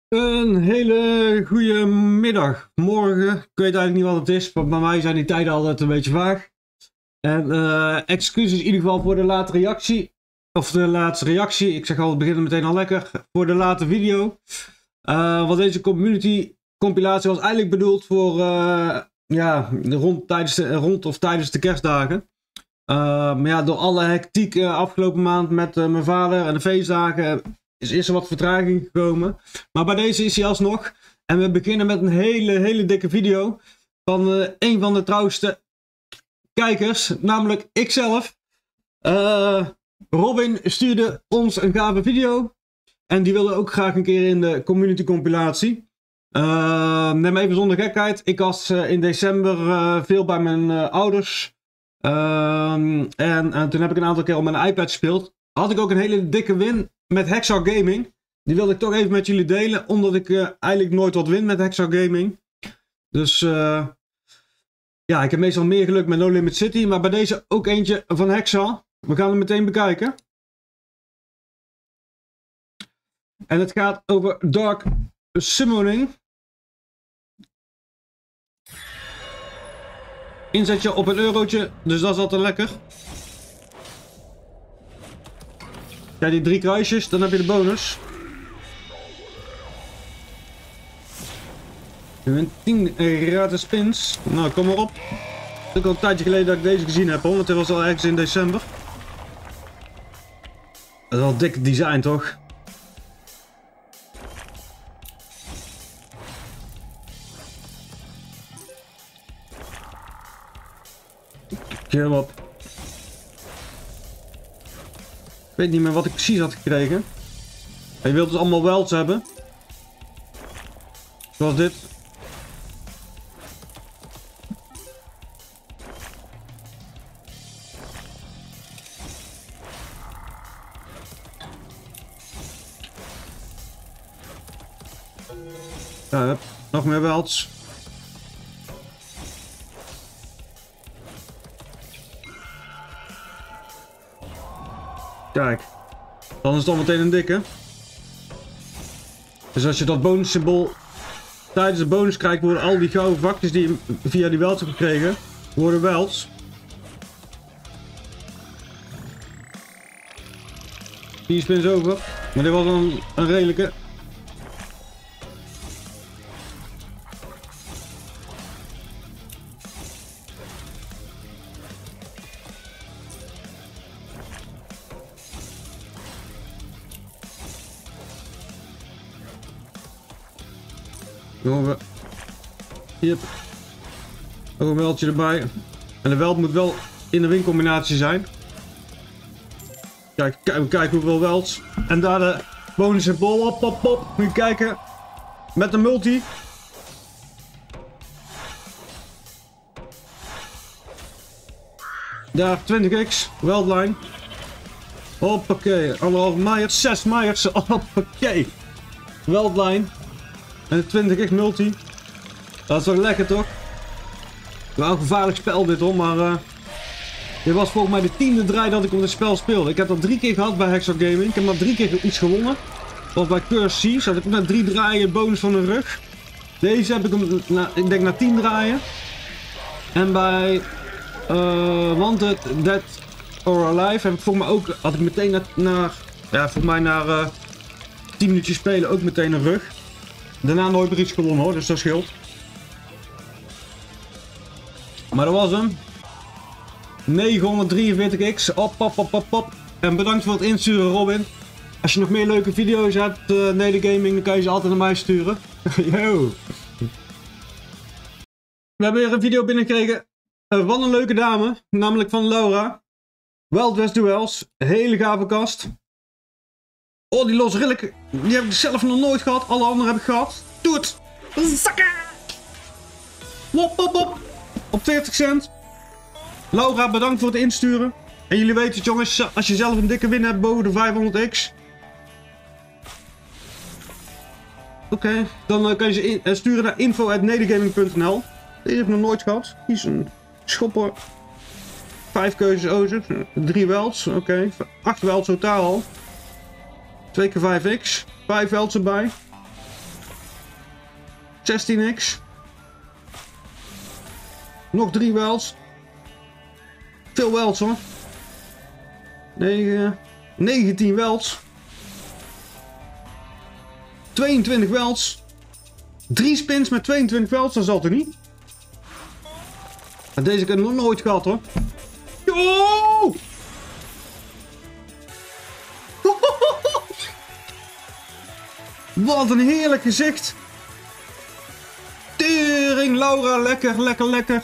Een hele goede middag, morgen. Ik weet eigenlijk niet wat het is, maar bij mij zijn die tijden altijd een beetje vaag. En excuses in ieder geval voor de late reactie. Of de laatste reactie. Ik zeg al, we beginnen meteen al lekker. Voor de late video. Want deze community compilatie was eigenlijk bedoeld voor rond of tijdens de kerstdagen. Maar ja, door alle hectiek afgelopen maand met mijn vader en de feestdagen is er wat vertraging gekomen. Maar bij deze is hij alsnog. En we beginnen met een hele dikke video van een van de trouwste kijkers, namelijk ikzelf. Robin stuurde ons een gave video. En die wilde ook graag een keer in de community compilatie. Neem even zonder gekheid. Ik was in december veel bij mijn ouders. En toen heb ik een aantal keer op mijn iPad gespeeld. Had ik ook een hele dikke win met Hexar Gaming. Die wilde ik toch even met jullie delen. Omdat ik eigenlijk nooit wat win met Hexar Gaming. Dus ja, ik heb meestal meer geluk met No Limit City. Maar bij deze ook eentje van Hexar. We gaan hem meteen bekijken. En het gaat over Dark Summoning. Inzetje op een eurotje, dus dat is altijd lekker. Kijk, die 3 kruisjes, dan heb je de bonus. En 10 gratis spins. Nou, kom maar op. Het is ook al een tijdje geleden dat ik deze gezien heb, hoor, want dit was al ergens in december. Dat is wel een dik design, toch? Kom op. Ik weet niet meer wat ik precies had gekregen. Je wilt dus allemaal welds hebben. Zoals dit. Ja, nog meer welds. Kijk, dan is het al meteen een dikke. Dus als je dat bonussymbool tijdens de bonus krijgt, worden al die gouden vakjes die je via die welds hebt gekregen, worden welds. 4 spins over, maar dit was een redelijke. Jongen, hier ook een weldje erbij. En de weld moet wel in de wincombinatie zijn. Kijk, kijk hoeveel welds. En daar de bonus symbool op, Moet je kijken. Met de multi. Daar 20x, weldline. Hoppakee, 1,5 Myers, 6 Myers, hoppakee. Weldline. En de 20x multi. Dat is toch lekker, toch? Wel een gevaarlijk spel dit, hoor, maar dit was volgens mij de 10e draai dat ik op dit spel speelde. Ik heb dat 3 keer gehad bij Hexar Gaming. Ik heb maar 3 keer iets gewonnen. Dat was bij Curse Seas. Had ik na 3 draaien bonus van de rug. Deze heb ik hem, ik denk na 10 draaien. En bij Wanted, Dead or Alive heb ik volgens mij ook, had ik meteen na 10 minuutjes spelen ook meteen een rug. Daarna nooit meer iets gewonnen, hoor, dus dat scheelt. Maar dat was hem. 943x. Op. En bedankt voor het insturen, Robin. Als je nog meer leuke video's hebt, Nede Gaming, dan kan je ze altijd naar mij sturen. Yo. We hebben weer een video binnengekregen van een leuke dame, namelijk van Laura. Wild West Duels, hele gave kast. Oh, die Los Relic, die heb ik zelf nog nooit gehad, alle anderen heb ik gehad. Doe het! Zakken! Op 40 cent. Laura, bedankt voor het insturen. En jullie weten het, jongens, als je zelf een dikke win hebt boven de 500x. Oké, dan kan je ze sturen naar info@nedegaming.nl. Deze heb ik nog nooit gehad. Kies een schopper. 5 keuzes ozen. 3 welds. Oké. 8 welds totaal al. 2 keer 5x. 5 welds erbij. 16x. Nog 3 welds. Veel welds hoor. 19 welds. 22 welds. 3 spins met 22 welds, dat zal er niet. En deze heb ik nog nooit gehad hoor. Oh! Wat een heerlijk gezicht. Tering, Laura, lekker, lekker, lekker.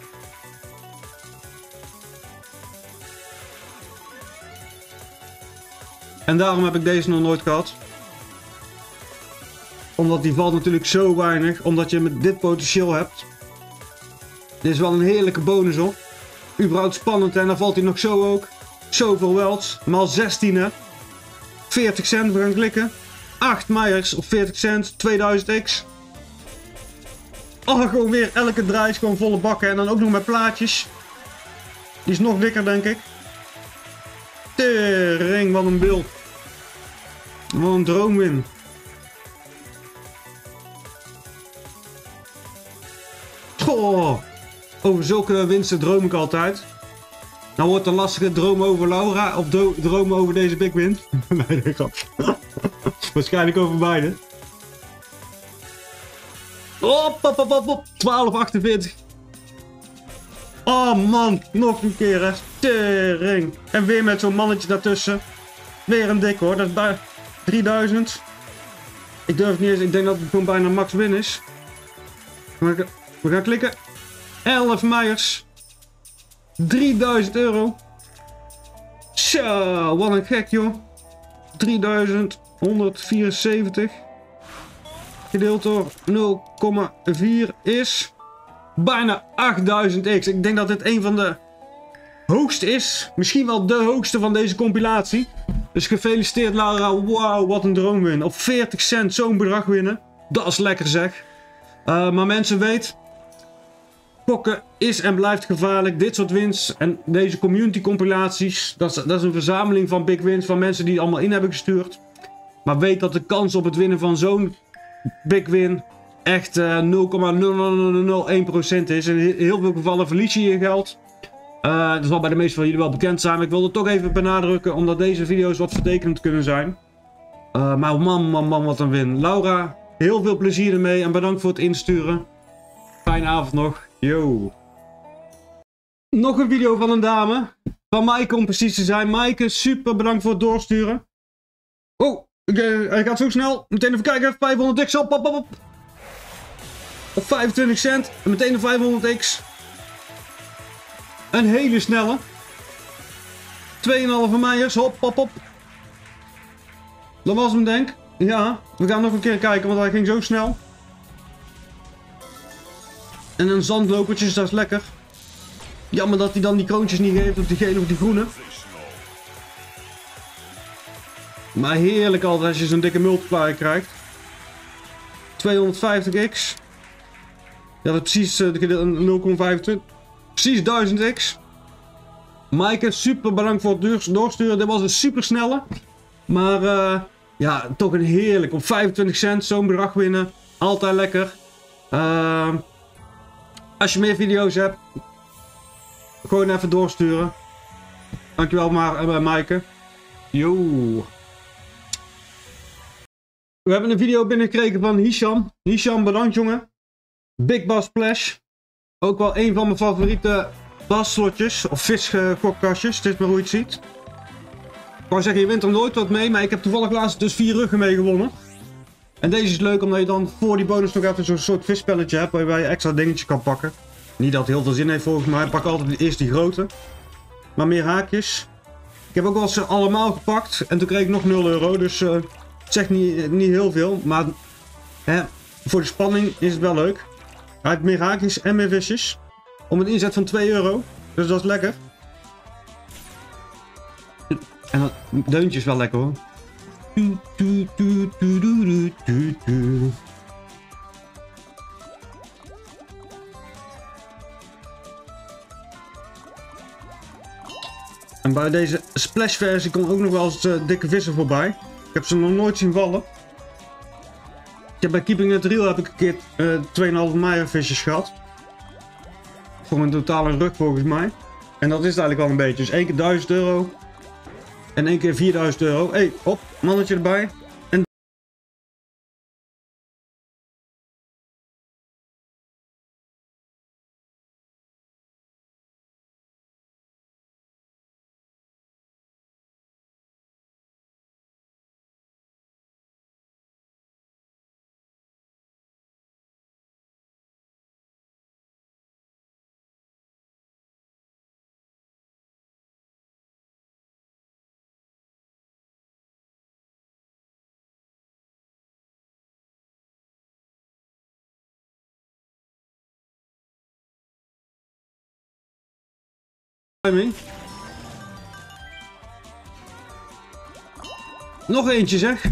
En daarom heb ik deze nog nooit gehad. Omdat die valt natuurlijk zo weinig. Omdat je met dit potentieel hebt. Dit is wel een heerlijke bonus hoor. Überhaupt spannend en dan valt hij nog zo ook. Zoveel welds. Maal 16 hè. 40 cent, we gaan klikken. 8 Myers op 40 cent. 2000x. Oh, gewoon weer elke draai is gewoon volle bakken. En dan ook nog met plaatjes. Die is nog dikker denk ik. Tering, wat een beeld. Wat een droomwin. Goh. Over zulke winsten droom ik altijd. Nou wordt een lastige droom over Laura of droom over deze big win. Nee, dat grap. Waarschijnlijk over beide. Op. 12,48. Oh man, nog een keer hè. Tering. En weer met zo'n mannetje daartussen. Weer een dik hoor, dat is bij 3000. Ik durf het niet eens, ik denk dat het gewoon bijna max win is. We gaan klikken. 11 Myers. 3000 euro. Zo, wat een gek joh. 3174. Gedeeld door 0,4 is bijna 8000x. Ik denk dat dit een van de hoogste is. Misschien wel de hoogste van deze compilatie. Dus gefeliciteerd Laura. Wauw, wat een droomwin. Op 40 cent zo'n bedrag winnen. Dat is lekker zeg. Maar mensen weet, gokken is en blijft gevaarlijk. Dit soort wins en deze community compilaties, dat is een verzameling van big wins van mensen die allemaal in hebben gestuurd. Maar weet dat de kans op het winnen van zo'n big win echt 0,0001% is. In heel veel gevallen verlies je je geld. Dat zal bij de meeste van jullie wel bekend zijn. Maar ik wil het toch even benadrukken, omdat deze video's wat vertekenend kunnen zijn. Maar man, wat een win. Laura, heel veel plezier ermee en bedankt voor het insturen. Fijne avond nog. Yo. Nog een video van een dame. Van Maaike om precies te zijn. Maaike, super bedankt voor het doorsturen. Oh, hij gaat zo snel. Meteen even kijken. 500x op. Op 25 cent. En meteen een 500x. Een hele snelle. 2,5 Myers. Hop. Dat was hem denk ik. Ja, we gaan nog een keer kijken, want hij ging zo snel. En een zandlopertjes, dat is lekker. Jammer dat hij dan die kroontjes niet geeft op die gele of die groene. Maar heerlijk altijd als je zo'n dikke multiplier krijgt. 250x. Ja, dat is precies 0,25. Precies 1000x. Maaike, super bedankt voor het doorsturen. Dit was een super snelle. Maar ja, toch een heerlijk. Op 25 cent zo'n bedrag winnen. Altijd lekker. Als je meer video's hebt, gewoon even doorsturen. Dankjewel Maaike. Yo. We hebben een video binnengekregen van Hisham. Hisham, bedankt jongen. Big Bass Splash. Ook wel een van mijn favoriete basslotjes. Of visgokkastjes. Het is maar hoe je het ziet. Ik wou zeggen, je wint er nooit wat mee. Maar ik heb toevallig laatst dus 4 ruggen mee gewonnen. En deze is leuk omdat je dan voor die bonus nog even zo'n soort visspelletje hebt. Waarbij je extra dingetjes kan pakken. Niet dat het heel veel zin heeft volgens mij. Ik pak altijd eerst die grote. Maar meer haakjes. Ik heb ook wel ze allemaal gepakt. En toen kreeg ik nog 0 euro. Dus het zegt niet heel veel. Maar hè, voor de spanning is het wel leuk. Hij heeft meer haakjes en meer visjes. Om een inzet van 2 euro. Dus dat is lekker. En dat deuntje is wel lekker hoor. En bij deze splash versie komt ook nog wel eens dikke vissen voorbij. Ik heb ze nog nooit zien vallen. Bij Keeping It Real heb ik een keer 2,5 Meijervisjes gehad. Voor een totale rug volgens mij. En dat is het eigenlijk wel een beetje. Dus 1 keer 1000 euro. En 1 keer 4000 euro. Hé, hey, hop, mannetje erbij. En... Nog eentje zeg.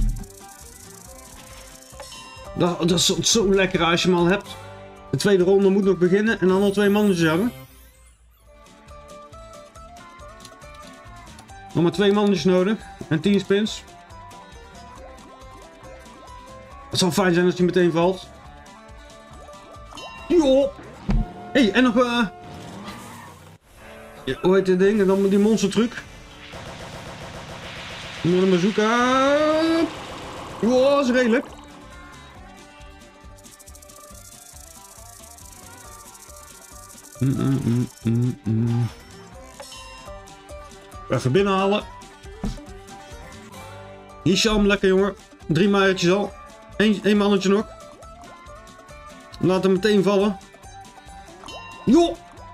Dat is zo lekker als je hem al hebt. De tweede ronde moet nog beginnen en dan al 2 mannetjes hebben. Nog maar 2 mannetjes nodig en 10 spins. Het zal fijn zijn als hij meteen valt. Jo! Hey, en nog hoe heet dit ding? En dan die monstertruc. Met een bazooka. Wow, dat is redelijk. Even binnenhalen. Hisham, lekker jongen. 3 maaiertjes al. 1 mannetje nog. Laat hem meteen vallen. Jo!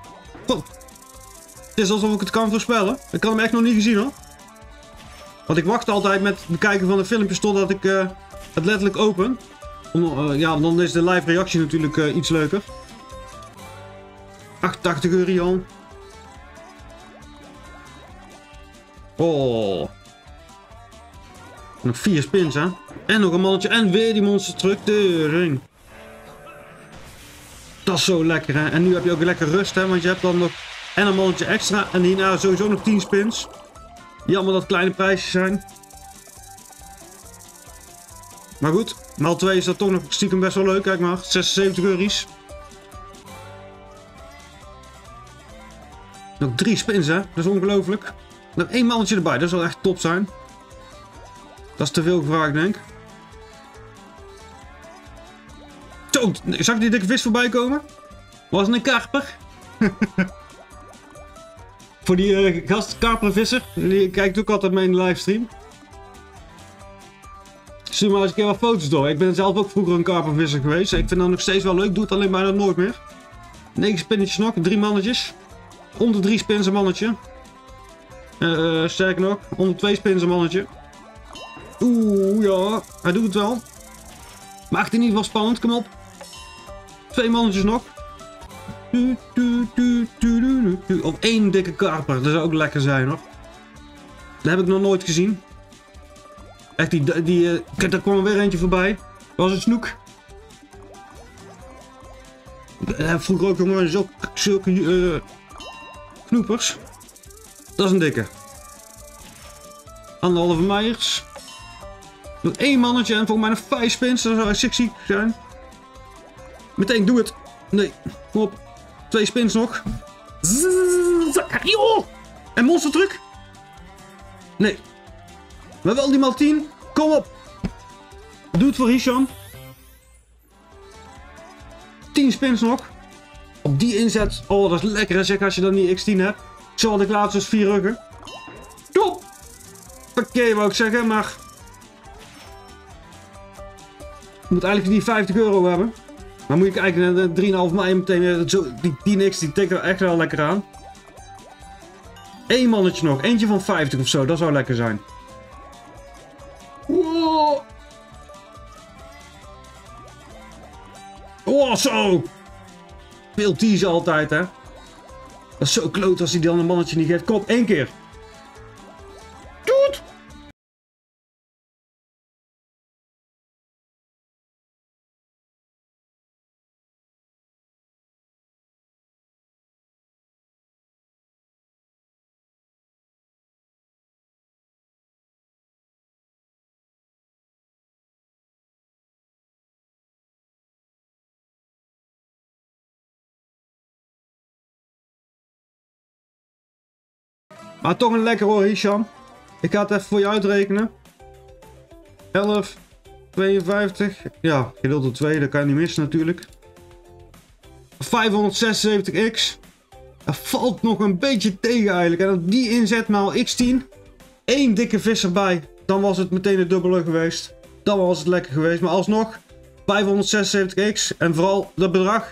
Het is alsof ik het kan voorspellen. Ik kan hem echt nog niet gezien hoor. Want ik wacht altijd met het bekijken van de filmpjes totdat ik het letterlijk open. Ja, dan is de live reactie natuurlijk iets leuker. 88 euro Jan. Oh. Nog 4 spins hè. En nog een mannetje en weer die monster terug. Dat is zo lekker hè. En nu heb je ook lekker rust hè. Want je hebt dan nog en een mannetje extra. En hierna sowieso nog 10 spins. Jammer dat kleine prijsjes zijn. Maar goed, maal 2 is dat toch nog stiekem best wel leuk. Kijk maar, 76 euro's. Nog 3 spins hè, dat is ongelooflijk. Nog 1 mannetje erbij, dat zal echt top zijn. Dat is te veel gevraagd denk ik. Zo, zag ik die dikke vis voorbij komen? Was het een karper? Voor die gast karpervisser, die kijkt ook altijd mee in de livestream. Stuur maar eens een keer wat foto's door. Ik ben zelf ook vroeger een karpervisser geweest. Ik vind dat nog steeds wel leuk, doe het alleen bijna nooit meer. 9 spinnetjes nog, 3 mannetjes. Onder 3 spins een mannetje. Sterker nog, onder 2 spins een mannetje. Oeh, ja, hij doet het wel. Maakt in ieder geval spannend, kom op. 2 mannetjes nog. Of 1 dikke karper, dat zou ook lekker zijn hoor. Dat heb ik nog nooit gezien. Echt, kijk, daar kwam er weer eentje voorbij. Dat was een snoek. Vroeger ook jongen, zulke knoepers. Dat is een dikke. 1,5 Meijers. Nog 1 mannetje en volgens mij nog 5 spins. Dat zou echt sexy zijn. Meteen, doe het. Nee, kom op. 2 spins nog. En monstertruc. Nee. Maar wel die maal 10. Kom op. Doe het voor Hisham. 10 spins nog. Op die inzet. Oh, dat is lekker hè, zeg als je dan die X10 hebt. Zo had ik laatst dus 4 ruggen. Top. Oké, wou ik zeggen, maar... Ik moet eigenlijk die 50 euro hebben. Maar moet je kijken naar de 3,5 mei meteen. Die niks, die tikt er echt wel lekker aan. 1 mannetje nog. Eentje van 50 of zo. Dat zou lekker zijn. Wow. Oh, zo. Veel teasen altijd, hè. Dat is zo kloot als hij dan een mannetje niet geeft. Kom op, 1 keer. Maar toch een lekker hoor, Hisham. Ik ga het even voor je uitrekenen. 11,52. Ja, gedeeld door 2, dat kan je niet missen natuurlijk. 576x. Dat valt nog een beetje tegen eigenlijk. En dat die inzet maal x10. 1 dikke vis erbij. Dan was het meteen het dubbele geweest. Dan was het lekker geweest. Maar alsnog 576x. En vooral dat bedrag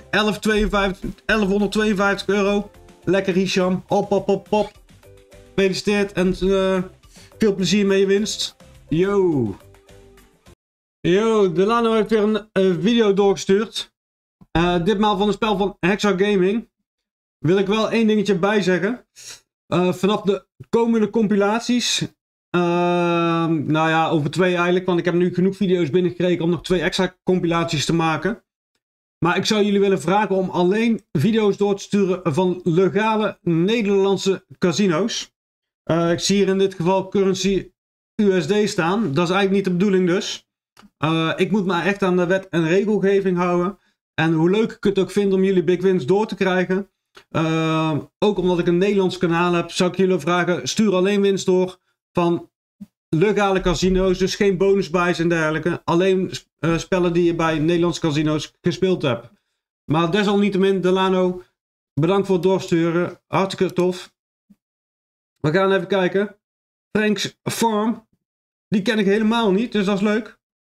1152 euro. Lekker Hisham. Op. Gefeliciteerd en veel plezier met je winst. Yo. Yo, Delano heeft weer een video doorgestuurd. Ditmaal van een spel van Hexa Gaming. Wil ik wel één dingetje bij zeggen. Vanaf de komende compilaties. Nou ja, over 2 eigenlijk. Want ik heb nu genoeg video's binnengekregen om nog 2 extra compilaties te maken. Maar ik zou jullie willen vragen om alleen video's door te sturen van legale Nederlandse casino's. Ik zie hier in dit geval currency USD staan. Dat is eigenlijk niet de bedoeling dus. Ik moet me echt aan de wet en regelgeving houden. En hoe leuk ik het ook vind om jullie big wins door te krijgen. Ook omdat ik een Nederlands kanaal heb, zou ik jullie vragen, stuur alleen winst door van legale casino's. Dus geen bonus buys en dergelijke. Alleen spellen die je bij Nederlandse casino's gespeeld hebt. Maar desalniettemin, Delano, bedankt voor het doorsturen. Hartstikke tof. We gaan even kijken. Frank's Farm. Die ken ik helemaal niet, dus dat is leuk.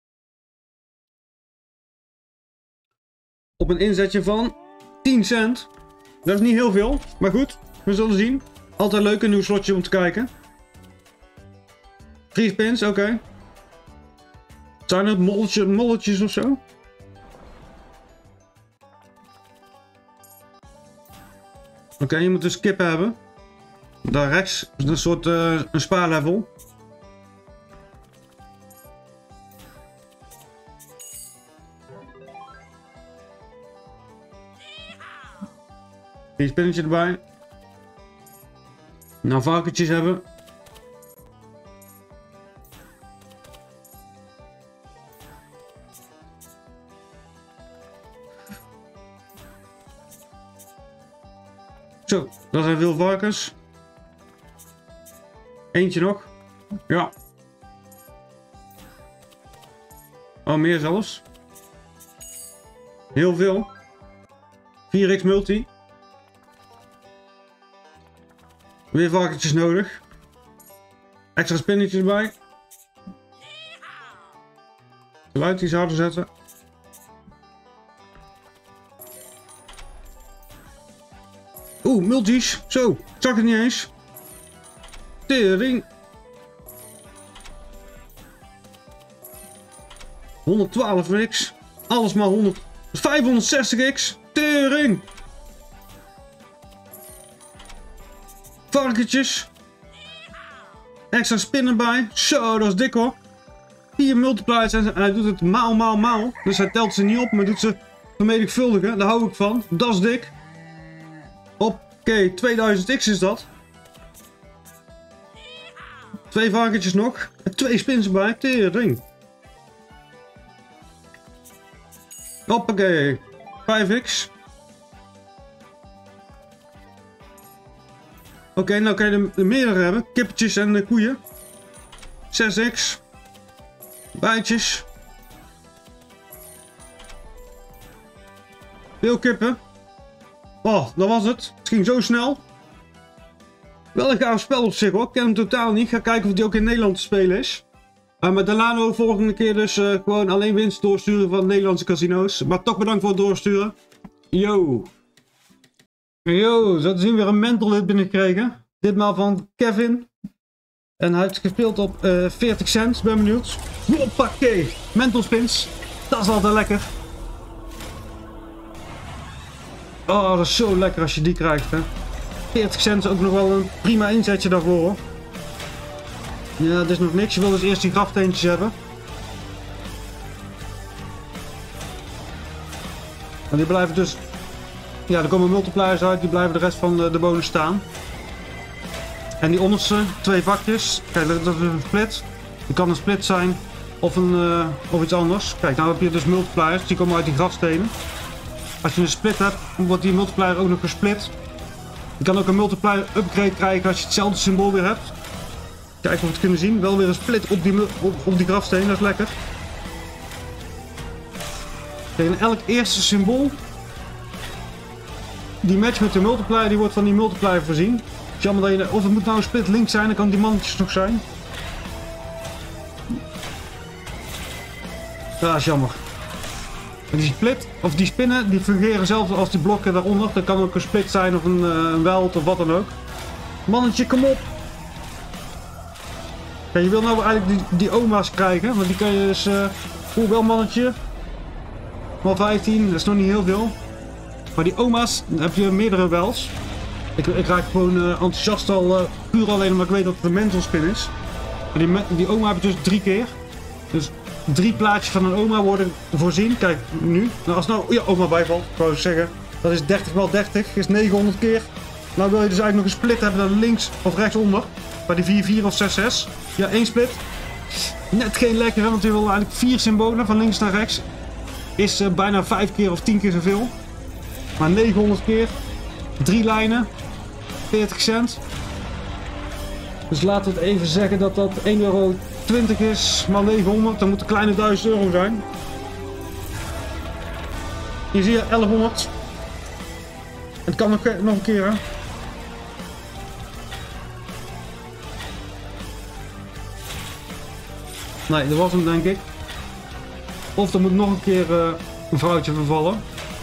Op een inzetje van 10 cent. Dat is niet heel veel, maar goed. We zullen zien. Altijd leuk een nieuw slotje om te kijken. 3 spins, oké. Zijn het molletjes of zo? Oké, je moet dus kip hebben. Daar rechts is een soort een spaarlevel. Een spinnetje erbij. Nou, varkentjes hebben. Zo, dat zijn veel varkens. Eentje nog. Ja. Oh, meer zelfs. Heel veel. 4x multi. Weer varkentjes nodig. Extra spinnetjes erbij. Geluid iets harder zetten. Oeh, multis. Zo, ik zag het niet eens. Tering. 112x. Alles maar 560x. Tering. Varkentjes. Extra spinnen bij. Zo, dat is dik hoor. 4 multipliers en hij doet het maal. Dus hij telt ze niet op, maar doet ze vermenigvuldigen. Daar hou ik van. Dat is dik. Oké, 2000x is dat. 2 varkentjes nog. En 2 spins erbij. Tering. Hoppakee. 5x. Oké, nou kan je er meerdere hebben. Kippetjes en koeien. 6x. Bijtjes. Veel kippen. Oh, dat was het. Het ging zo snel. Wel een gaaf spel op zich hoor. Ik ken hem totaal niet. Ga kijken of die ook in Nederland te spelen is. Met Delano volgende keer dus gewoon alleen winst doorsturen van Nederlandse casino's. Maar toch bedankt voor het doorsturen. Yo. Yo, zo te zien weer een mental hit binnengekregen. Ditmaal van Kevin. En hij heeft gespeeld op 40 cent. Ben benieuwd. Hoppakee. Mental spins. Dat is altijd lekker. Oh, dat is zo lekker als je die krijgt, hè. 40 cent is ook nog wel een prima inzetje daarvoor, hoor. Ja, dat is nog niks. Je wil dus eerst die grafteentjes hebben. En die blijven dus... Ja, er komen multipliers uit. Die blijven de rest van de bonus staan. En die onderste 2 vakjes. Kijk, dat is een split. Die kan een split zijn. Of iets anders. Kijk, nou heb je dus multipliers. Die komen uit die grafstenen. Als je een split hebt, wordt die multiplier ook nog gesplit. Je kan ook een multiplier upgrade krijgen als je hetzelfde symbool weer hebt. Kijk of we het kunnen zien. Wel weer een split op die grafsteen, dat is lekker. Kijk, en elk eerste symbool. Die match met de multiplier, die wordt van die multiplier voorzien. Het is jammer dat je, of het moet nou een split link zijn, dan kan die mannetjes nog zijn. Ja, dat is jammer. En die split, of die spinnen, die fungeren hetzelfde als die blokken daaronder. Dat kan ook een split zijn of een weld of wat dan ook. Mannetje, kom op! Ja, je wil nou eigenlijk die oma's krijgen, want die kan je dus... wel mannetje. Maar 15, dat is nog niet heel veel. Maar die oma's, dan heb je meerdere wels. Ik raak gewoon enthousiast al, puur alleen omdat ik weet dat het een mental spin is. Maar die oma heb je dus 3 keer. Dus 3 plaatjes van een oma worden voorzien. Kijk, nu. Nou, als nou oma bijvalt, ik wou zeggen. Dat is 30 x 30, is 900 keer. Nou wil je dus eigenlijk nog een split hebben naar links of rechtsonder. Bij die 4-4 of 6-6. Ja, 1 split. Net geen lekkere, want je wil eigenlijk 4 symbolen van links naar rechts. Is bijna 5 keer of 10 keer zoveel. Maar 900 keer. 3 lijnen. 40 cent. Dus laten we het even zeggen dat dat 1,20 euro is. Maar 900. Dan moet een kleine 1000 euro zijn. Hier zie je 1100. Het kan nog een keer, hè. Nee, dat was hem denk ik. Of er moet nog een keer een vrouwtje vervallen.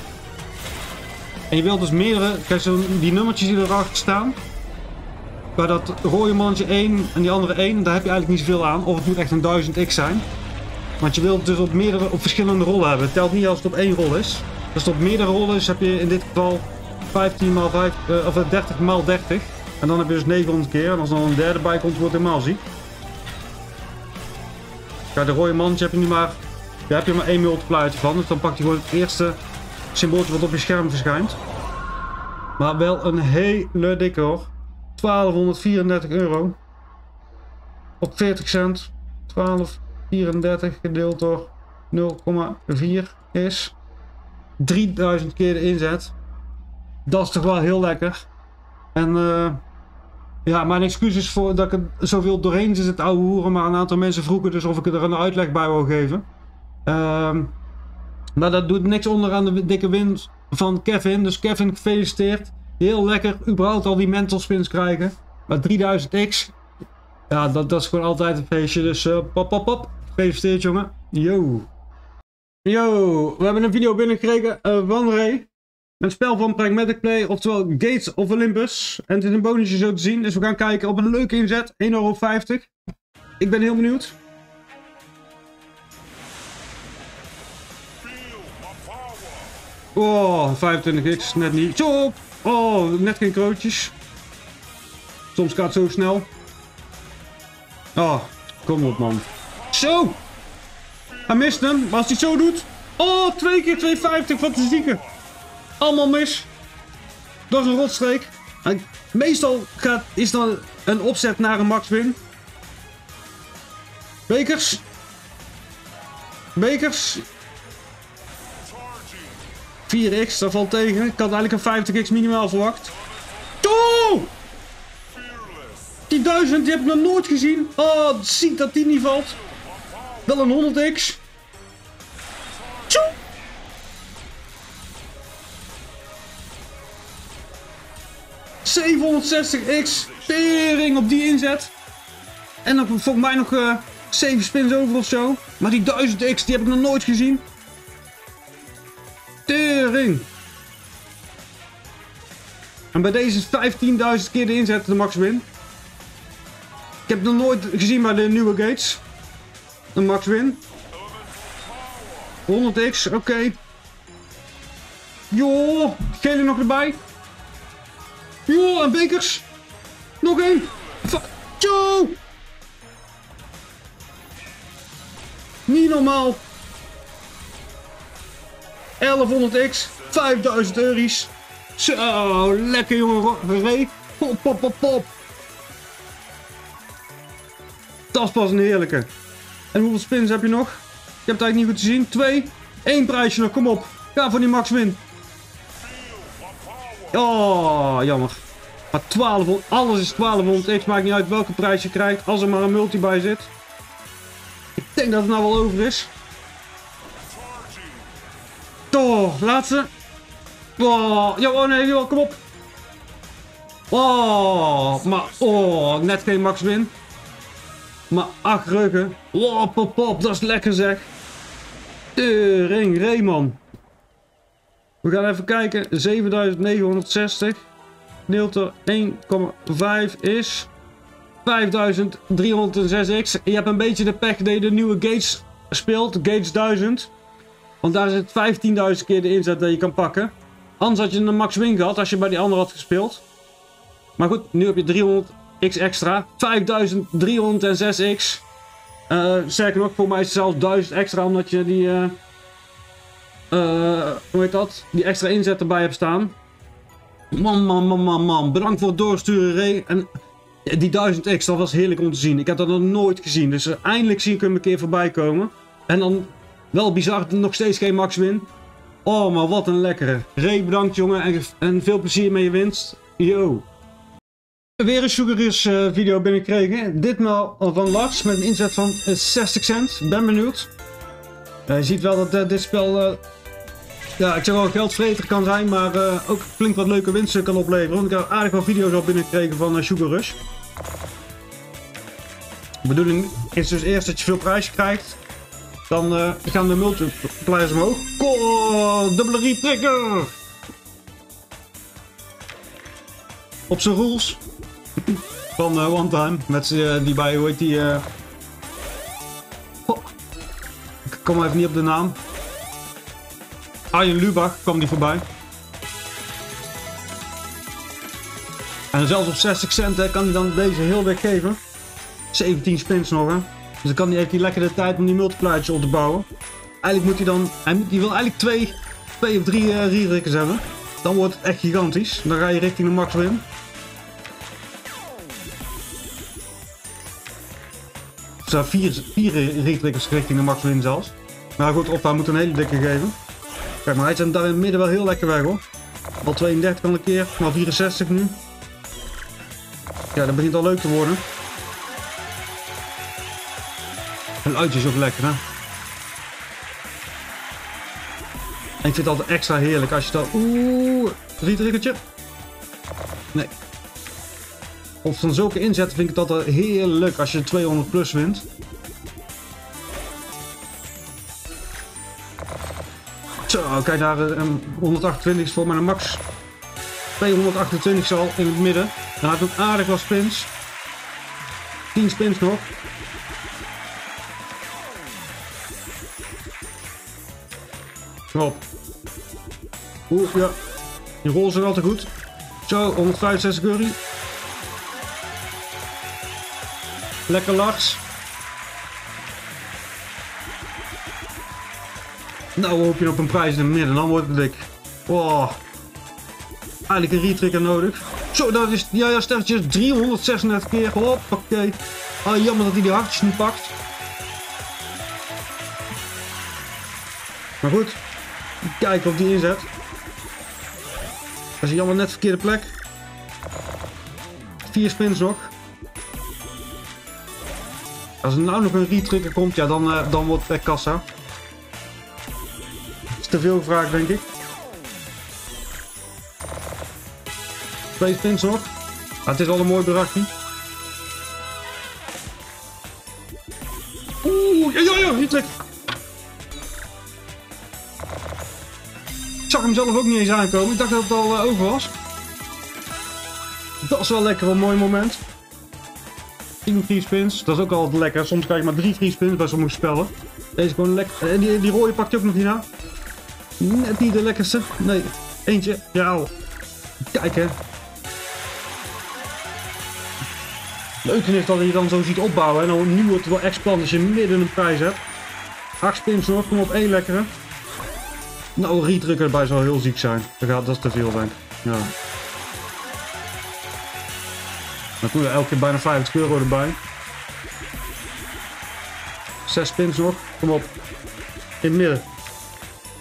En je wilt dus meerdere, kijk zo die nummertjes die erachter staan. Bij dat rode mannetje 1 en die andere 1, daar heb je eigenlijk niet zoveel aan. Of het moet echt een 1000x zijn. Want je wilt het dus op verschillende rollen hebben. Het telt niet als het op 1 rol is. Als het op meerdere rollen is, heb je in dit geval 15 x 5, of 30 x 30. En dan heb je dus 900 keer. En als er dan een derde bij komt, wordt het helemaal ziek. Kijk, de rode mannetje heb je nu maar... Daar heb je maar 1 multiplier van. Dus dan pak je gewoon het eerste symbooltje wat op je scherm verschijnt. Maar wel een hele dikke hoor. 1234 euro. Op 40 cent. 1234 gedeeld door 0,4 is 3000 keer de inzet. Dat is toch wel heel lekker. En ja, mijn excuus is voor dat ik er zoveel doorheen zit, het oude hoeren. Maar een aantal mensen vroegen dus of ik er een uitleg bij wou geven. Maar dat doet niks onder aan de dikke win van Kevin. Dus Kevin, gefeliciteerd. Heel lekker, überhaupt al die mental spins krijgen. Maar 3000x. Ja, dat is gewoon altijd een feestje. Dus pop. Gefeliciteerd jongen. Yo. Yo, we hebben een video binnengekregen van Ray. Een spel van Pragmatic Play, oftewel Gates of Olympus. En het is een bonusje zo te zien. Dus we gaan kijken op een leuke inzet. 1,50 euro. Ik ben heel benieuwd. Oh, 25x, net niet. Zo! Oh, net geen krootjes. Soms gaat het zo snel. Oh, kom op man. Zo! Hij mist hem, maar als hij het zo doet... Oh, 2 keer 250, wat een zieke. Allemaal mis. Dat is een rotstreek. En meestal is dan een opzet naar een max win. Bekers. Bekers. 4x, dat valt tegen. Ik had eigenlijk een 50x minimaal verwacht. Oh! Die 1000, die heb ik nog nooit gezien. Oh, ziek dat die niet valt. Wel een 100x. Tjoe! $760x. Tering op die inzet. En dan volgens mij nog 7 spins over of zo. Maar die 1000x, die heb ik nog nooit gezien. Tering. En bij deze is 15.000 keer de inzet de max win. Ik heb het nog nooit gezien bij de nieuwe gates. Een max win. 100x, oké. Joh, gele nog erbij. Joh, en bekers. Nog één. Joh. Niet normaal. 1100x, 5000 euro's. Zo, lekker jongen, Ray. Pop. Dat is pas een heerlijke. En hoeveel spins heb je nog? Ik heb het eigenlijk niet goed te zien. 2. 1 prijsje nog, kom op. Ga voor die max win. Oh, jammer. Maar 1200, alles is 1200x. Maakt niet uit welke prijs je krijgt. Als er maar een multi bij zit. Ik denk dat het nou wel over is. Oh, laatste. Oh, ja, oh nee, joh, kom op. Oh, maar net geen max win. Maar 8 ruggen. Oh, pop, dat is lekker zeg. Ring, Rayman. We gaan even kijken. 7960. Gedeeld door 1,5 is 5306x. Je hebt een beetje de pech dat je de nieuwe Gates speelt. Gates 1000. Want daar zit 15.000 keer de inzet dat je kan pakken. Anders had je een max win gehad als je bij die andere had gespeeld. Maar goed, nu heb je 300x extra. 5306x. Sterker nog, voor mij is het zelfs 1000 extra omdat je die... hoe heet dat? Die extra inzet erbij hebt staan. Man. Bedankt voor het doorsturen, Ray. En die 1000x, dat was heerlijk om te zien. Ik heb dat nog nooit gezien. Dus eindelijk zie ik hem een keer voorbij komen. En dan wel bizar, nog steeds geen max win. Oh, maar wat een lekkere. Ray, bedankt jongen. En veel plezier met je winst. Yo. Weer een Sugar Rush video binnengekregen. Ditmaal van Lars met een inzet van 60 cent. Ben benieuwd. Je ziet wel dat dit spel... ja, ik zeg wel geldvreter kan zijn, maar ook flink wat leuke winsten kan opleveren. Want ik heb aardig wat video's al binnengekregen van Sugar Rush. De bedoeling is dus eerst dat je veel prijzen krijgt. Dan gaan de multipliers omhoog. Dubbele retrigger! Op zijn rules. Van One Time. Met die bij, hoe heet die... ik kom even niet op de naam. Arjen Lubach kwam die voorbij. En zelfs op 60 cent kan hij dan deze heel weggeven. 17 spins nog hè. Dus dan heeft hij lekker de tijd om die multipliers op te bouwen. Eigenlijk moet hij dan... Hij wil eigenlijk twee of drie re-riggers hebben. Dan wordt het echt gigantisch. Dan ga je richting de max win. Of vier re-riggers richting de max win zelfs. Maar goed, of hij moet een hele dikke geven. Kijk, maar hij zit daar in het midden wel heel lekker weg hoor. Al 32 al een keer, maar 64 nu. Ja, dat begint al leuk te worden. En uitjes ook lekker hè. En ik vind het altijd extra heerlijk als je dat... Retriggertje. Nee. Of van zulke inzetten vind ik het altijd heerlijk als je 200 plus wint. Zo, kijk daar, 128 is voor mij een max. 228 zal in het midden. Dan had ik ook aardig wat spins. 10 spins nog. Kom op. Ja. Die rollen zijn altijd goed. Zo, 165 curry. Lekker Lars. Nou hoop je op een prijs in het midden, dan wordt het dik. Wow. Eigenlijk een retrigger nodig. Zo, dat is... Ja, sterretjes 336 keer. Hoppakee. Ah, jammer dat hij die hartjes niet pakt. Maar goed. Kijken of die inzet. Dat is jammer net verkeerde plek. 4 spins nog. Als er nou nog een retrigger komt, ja dan wordt het echt kassa. Dat is te veel gevraagd denk ik. 2 spins nog. Ah, het is al een mooi bedragje. Ja, retrigger. Ik zag hem zelf ook niet eens aankomen. Ik dacht dat het al over was. Dat is wel lekker, een mooi moment. 10 free spins, dat is ook altijd lekker. Soms krijg je maar 3 free spins bij sommige spellen. Deze gewoon lekker. En die rode pakt je ook nog niet na. Net niet de lekkerste. Nee, eentje. Ja. Kijk hè. Leuk is dat je dan zo ziet opbouwen. En dan nu wordt het wel echt spannend als je midden een prijs hebt. 8 spins nog, kom op 1 lekkere. Nou, een retrigger erbij zou heel ziek zijn. Dat is te veel denk ik. Ja. Dan doen we elke keer bijna 50 euro erbij. 6 spins nog. Kom op. In het midden.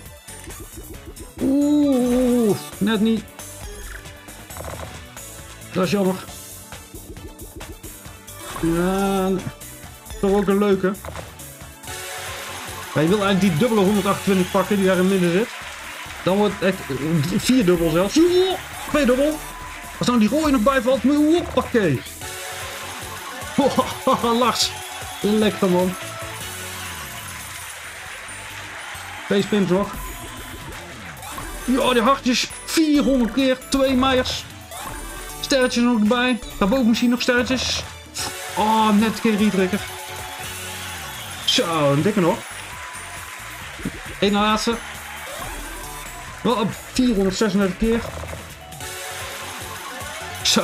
Oeh, net niet. Dat is jammer. Ja, toch ook een leuke. Maar je wil eigenlijk die dubbele 128 pakken die daar in het midden zit. Dan wordt het echt 4 dubbel zelfs. 2 dubbel. Als nou die rode nog bij valt. Hoppakee. Lars. Lekker man. 2 spins nog. Ja, die hartjes. 400 keer. 2 Meijers. Sterretjes nog erbij. Daarboven misschien nog sterretjes. Oh, net een keer retrekker. Zo, een dikke nog. Eén na laatste. Wel op 436 keer. Zo.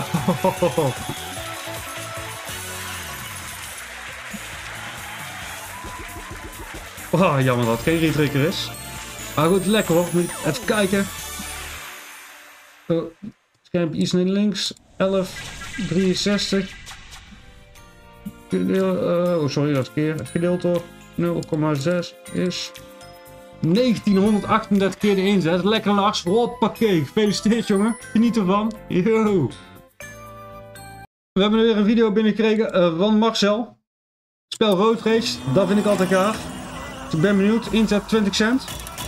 Oh, jammer dat het geen retrekker is. Maar goed, lekker hoor. Even kijken. Scherm iets naar links. 1163. Oh, sorry, dat keer. Gedeeld door 0,6 is 1938 keer de inzet. Lekker Lars. Hoppakee. Gefeliciteerd jongen. Geniet ervan. Yo. We hebben weer een video binnengekregen van Marcel. Spel Road Race. Dat vind ik altijd gaaf. Dus ik ben benieuwd. Inzet 20 cent.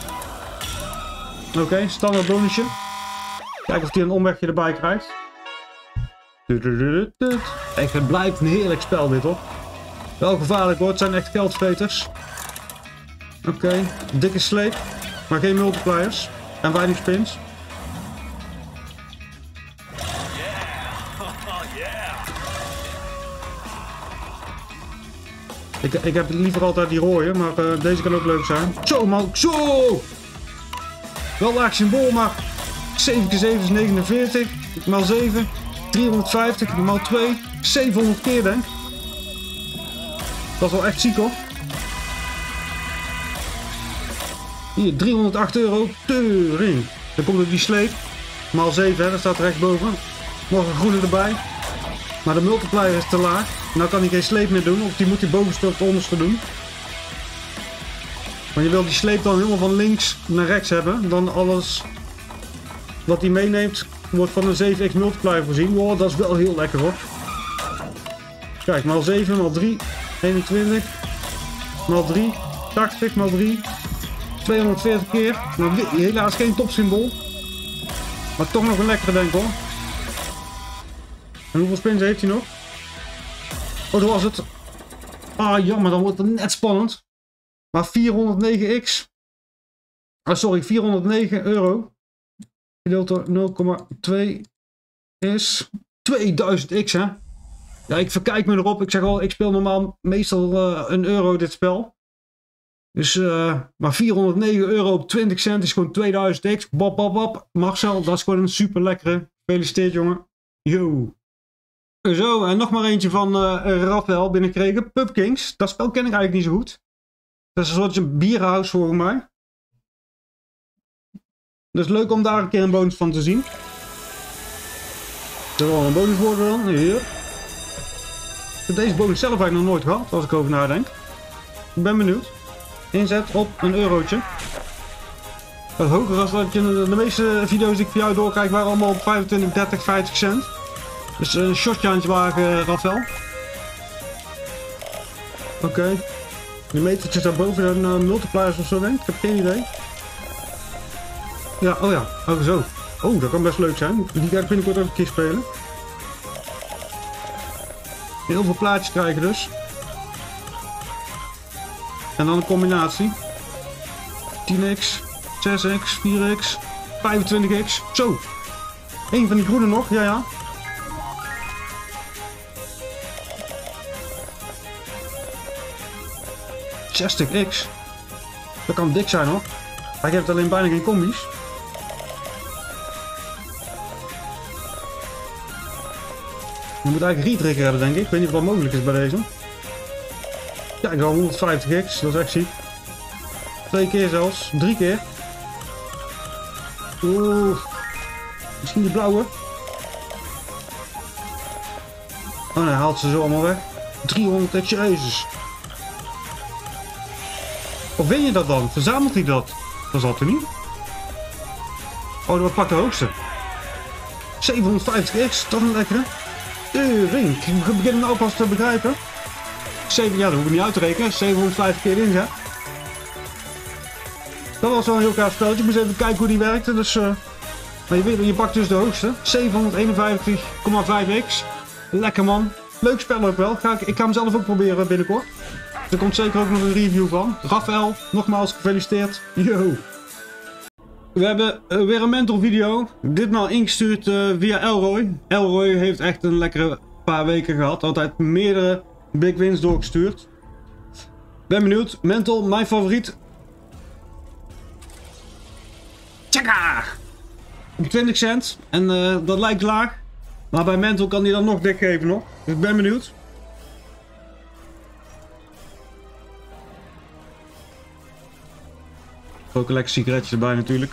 Oké, standaard bonusje. Kijken of hij een omwegje erbij krijgt. Echt, het blijft een heerlijk spel dit hoor. Wel gevaarlijk hoor, het zijn echt geldvreters. Oké, dikke sleep. Maar geen multipliers. En weinig spins. Ik heb liever altijd die rode, maar deze kan ook leuk zijn. Zo man, zo! Wel laag symbool, maar 7 keer 7 is 49. Maal 7. 350 maal 2. 700 keer denk ik. Dat is wel echt ziek hoor. Hier, 308 euro. Teuring. Dan komt er die sleep. Maal 7, hè, dat staat er rechtsboven. Nog een groene erbij. Maar de multiplier is te laag. Nou kan hij geen sleep meer doen. Of die moet hij bovenste of onderste doen. Want je wil die sleep dan helemaal van links naar rechts hebben. Dan alles wat hij meeneemt wordt van een 7x multiplier voorzien. Wow, dat is wel heel lekker hoor. Kijk, maal 7, maal 3, 21. Maal 3, 80, maal 3. 240 keer. Nou, helaas geen topsymbool. Maar toch nog een lekkere denk hoor. En hoeveel spins heeft hij nog? Oh, dat was het. Ah, jammer, dan wordt het net spannend. Maar 409x. Ah, sorry, 409 euro. Gedeeld door 0,2 is 2000x, hè? Ja, ik verkijk me erop. Ik zeg al, ik speel normaal meestal een euro dit spel. Dus, maar 409 euro op 20 cent is gewoon 2000x. Bop, bop, bop. Marcel, dat is gewoon een super lekkere. Gefeliciteerd, jongen. Yo. Zo, en nog maar eentje van Rafael binnengekregen. Pub Kings. Dat spel ken ik eigenlijk niet zo goed. Dat is een soortje bierhuis volgens mij. Dus leuk om daar een keer een bonus van te zien. Er is wel een bonus worden dan. Hier. Ik heb deze bonus zelf eigenlijk nog nooit gehad, als ik over nadenk. Ik ben benieuwd. Inzet op een eurotje. Wat hoger was dat je de meeste video's die ik voor jou doorkijk waren allemaal op 25, 30, 50 cent. Dus een shotje aan het wagen, Rafael. Oké. De metertjes daarboven zijn multipliers of zo denk ik. Ik heb geen idee. Ja, oh ja. Oh zo. Oh, dat kan best leuk zijn. Die ga ik binnenkort ook een keer spelen. Heel veel plaatjes krijgen dus. En dan een combinatie. 10x, 6x, 4x, 25x. Zo. Eén van die groene nog, ja ja. $60x. Dat kan dik zijn hoor. Maar ik heb alleen bijna geen combi's. Je moet eigenlijk retrekker hebben denk ik. Ik weet niet of dat mogelijk is bij deze. Ja, ik al 150x. Dat is echt ziek. 2 keer zelfs. 3 keer. Oeh. Misschien die blauwe. Oh nee, hij haalt ze zo allemaal weg. 300x. Jezus. Of win je dat dan? Verzamelt hij dat? Dat zal hij niet. Oh, dat pakt de hoogste. 750x, dat is een lekkere. Ring, ik begin hem nou pas te begrijpen. 7, ja, dat hoef ik niet uit te rekenen. 750 keer inzet. Dat was wel een heel gaaf spelletje. Ik moest even kijken hoe die werkte. Dus, maar je weet, je pakt dus de hoogste. 751,5x. Lekker man. Leuk spel ook wel. Ik ga hem zelf ook proberen binnenkort. Er komt zeker ook nog een review van. Rafael, nogmaals gefeliciteerd. Yo. We hebben weer een mentor video. Ditmaal ingestuurd via Elroy. Elroy heeft echt een lekkere paar weken gehad. Altijd meerdere big wins doorgestuurd. Ben benieuwd. Mentor, mijn favoriet. Tjaka! 20 cent. En dat lijkt laag. Maar bij Mentor kan hij dan nog dik geven nog. Dus ik ben benieuwd. Ook een lekker sigaretje erbij natuurlijk.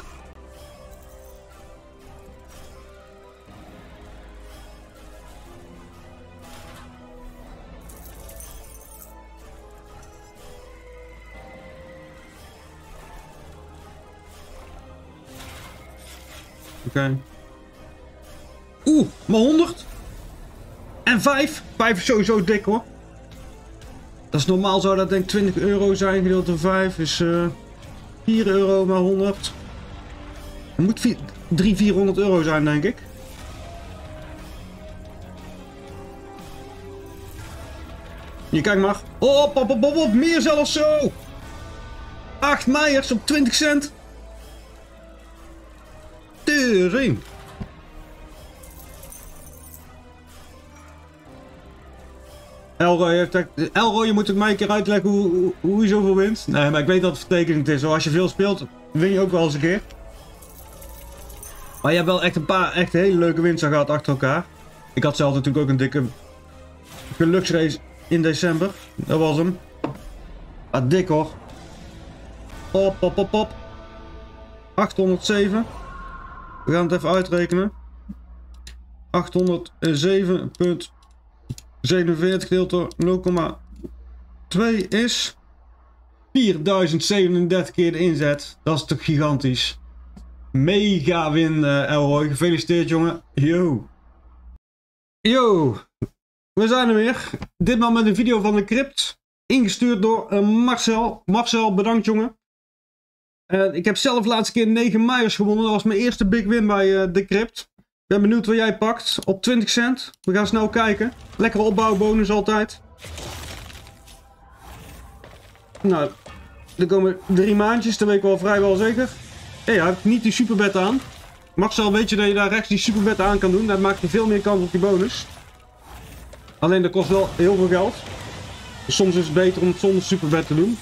Oké. Oeh, maar 100. En 5. 5 is sowieso dik hoor. Dat is normaal, zou dat denk ik 20 euro zijn. Gedeeld door 5 is 4 euro maar 100. Het moet 300-400 euro zijn denk ik. Hier, kijk maar. Op, meer zelfs zo. 8 Meijers op 20 cent. Tering. Elroy, je moet ook mij een keer uitleggen hoe je zoveel wint. Nee, maar ik weet dat het vertekend is. Als je veel speelt, win je ook wel eens een keer. Maar je hebt wel echt een paar echt hele leuke winsten gehad achter elkaar. Ik had zelf natuurlijk ook een dikke geluksrace in december. Dat was hem. Ah, dik hoor. Op. 807. We gaan het even uitrekenen. 807,47 gedeeld door 0,2 is 4037 keer de inzet. Dat is toch gigantisch. Mega win, Elroy. Gefeliciteerd, jongen. Yo. Yo. We zijn er weer. Ditmaal met een video van de crypt. Ingestuurd door Marcel. Marcel, bedankt, jongen. Ik heb zelf de laatste keer 9 Meijers gewonnen. Dat was mijn eerste big win bij de crypt. Ik ben benieuwd wat jij pakt. Op 20 cent. We gaan snel kijken. Lekkere opbouwbonus altijd. Nou, er komen 3 maandjes. Dat weet ik wel vrijwel zeker. Hé, hij heeft niet die superbet aan. Marcel, weet je dat je daar rechts die superbet aan kan doen? Dat maakt je veel meer kans op die bonus. Alleen dat kost wel heel veel geld. Dus soms is het beter om het zonder superbet te doen.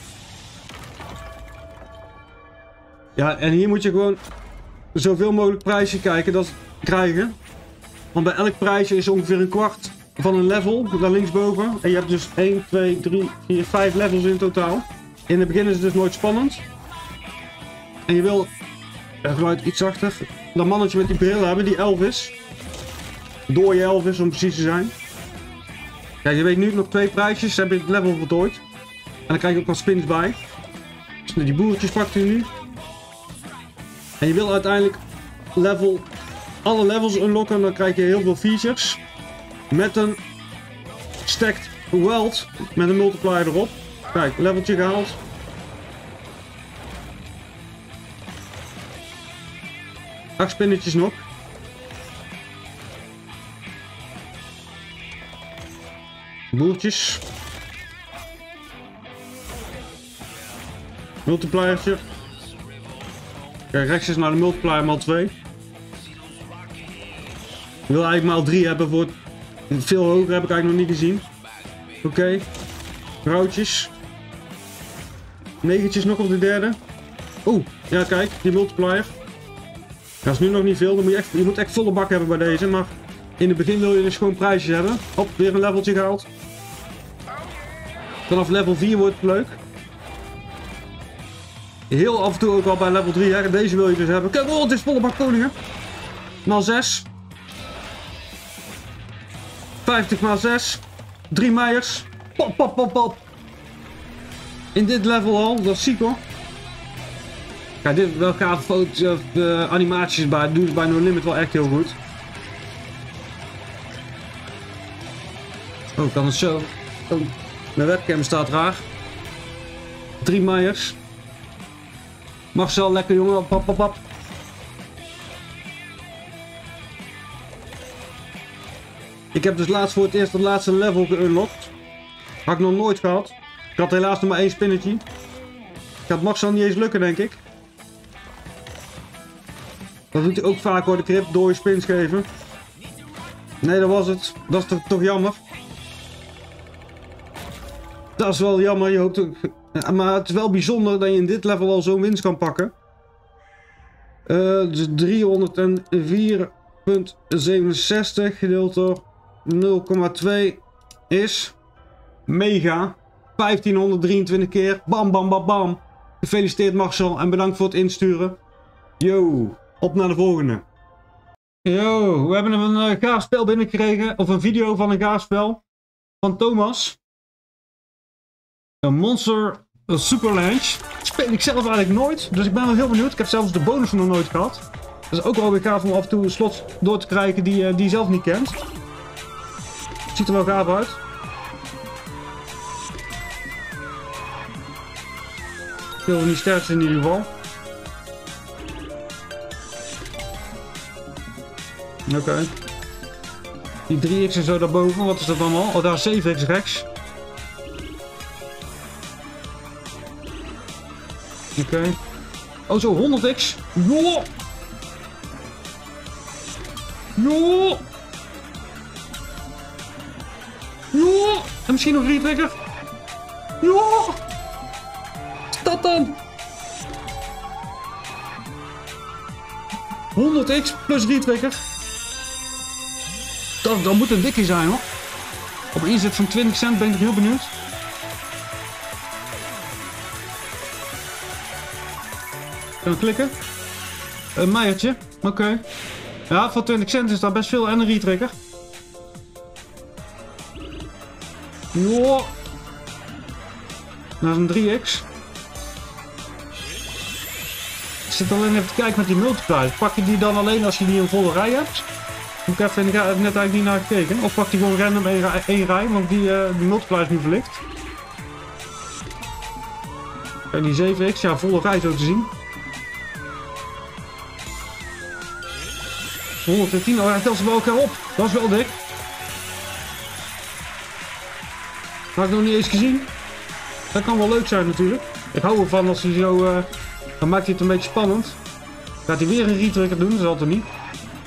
Ja, en hier moet je gewoon zoveel mogelijk prijsje krijgen. Want bij elk prijsje is ongeveer een kwart van een level, daar linksboven. En je hebt dus 1, 2, 3, 4, 5 levels in totaal. In het begin is het dus nooit spannend. En je wil, geluid iets zachter, dat mannetje met die bril hebben, die Elvis. Dooie Elvis om precies te zijn. Ja, je weet nu nog 2 prijsjes, dan heb je het level voltooid. En dan krijg je ook wat spins bij. Dus die boertjes pakt u nu. En je wil uiteindelijk alle levels unlocken, dan krijg je heel veel features. Met een stacked wealth, met een multiplier erop. Kijk, leveltje gehaald. Acht spinnetjes nog. Boertjes. Multipliertje. Kijk, rechts is naar de multiplier maal 2. Ik wil eigenlijk maal 3 hebben voor het veel hoger heb ik eigenlijk nog niet gezien. Oké. Vrouwtjes. 9'tjes nog op de derde. Oeh, ja kijk, die multiplier. Dat is nu nog niet veel, dan moet je moet echt volle bak hebben bij deze, maar in het begin wil je dus gewoon prijsjes hebben. Hop, weer een leveltje gehaald. Vanaf level 4 wordt het leuk. Heel af en toe ook al bij level 3, hè. Deze wil je dus hebben. Kijk, oh, het is volle bak koningen. Maal 6. 50 maal 6. 3 Meijers. Pop. In dit level al, dat is ziek hoor. Kijk, dit wel gave foto's of animaties bij. Dat doen ze bij No Limit wel echt heel goed. Oh, kan het zo? Oh, mijn webcam staat raar. 3 Myers. Marcel, lekker jongen. Pap, pap, pap. Ik heb dus laatst voor het eerst het laatste level geunlocked. Had ik nog nooit gehad. Ik had helaas nog maar 1 spinnetje. Gaat Marcel niet eens lukken, denk ik. Dat doet hij ook vaak hoor, de crypt door je spins geven. Nee, dat was het. Dat is toch jammer. Dat is wel jammer. Je hoopt ook... Maar het is wel bijzonder dat je in dit level al zo'n winst kan pakken. Dus 304,67 gedeeld door 0,2 is mega. 1523 keer. Bam, bam, bam, bam. Gefeliciteerd Marcel en bedankt voor het insturen. Yo, op naar de volgende. Yo, we hebben een gaaf spel binnengekregen. Of een video van een gaaf spel. Van Thomas. Een Monster Super Lunch. Speel ik zelf eigenlijk nooit. Dus ik ben wel heel benieuwd. Ik heb zelfs de bonus nog nooit gehad. Dat is ook wel weer gaaf om af en toe slots door te krijgen die je zelf niet kent. Ziet er wel gaaf uit. Veel van die sterkste in ieder geval. Oké. Die 3x en zo daarboven, wat is dat allemaal? Oh, daar is 7x rechts. Oké. Oh, zo 100x. Jo! Jo! Jo! En misschien nog retrigger. Jo! Wat is dat dan? 100x plus retrigger. Dat moet een dikkie zijn hoor. Op een inzet van 20 cent ben ik heel benieuwd. Kunnen we klikken? Een meiertje. Oké. Ja, voor 20 cent is daar best veel en een retrigger. Jo. Dat is een 3x. Ik zit alleen even te kijken met die multiplier. Pak je die dan alleen als je die een volle rij hebt? Ik heb net eigenlijk niet naar gekeken. Of pak die gewoon random één rij, want die multiplier is nu verlicht. Kijk, die 7x, ja, volle rij zo te zien. 110, oh hij telt ze bij elkaar op. Dat is wel dik. Dat had ik nog niet eens gezien. Dat kan wel leuk zijn natuurlijk. Ik hou ervan als hij zo... dan maakt hij het een beetje spannend. Gaat hij weer een retrigger doen, dat is altijd niet.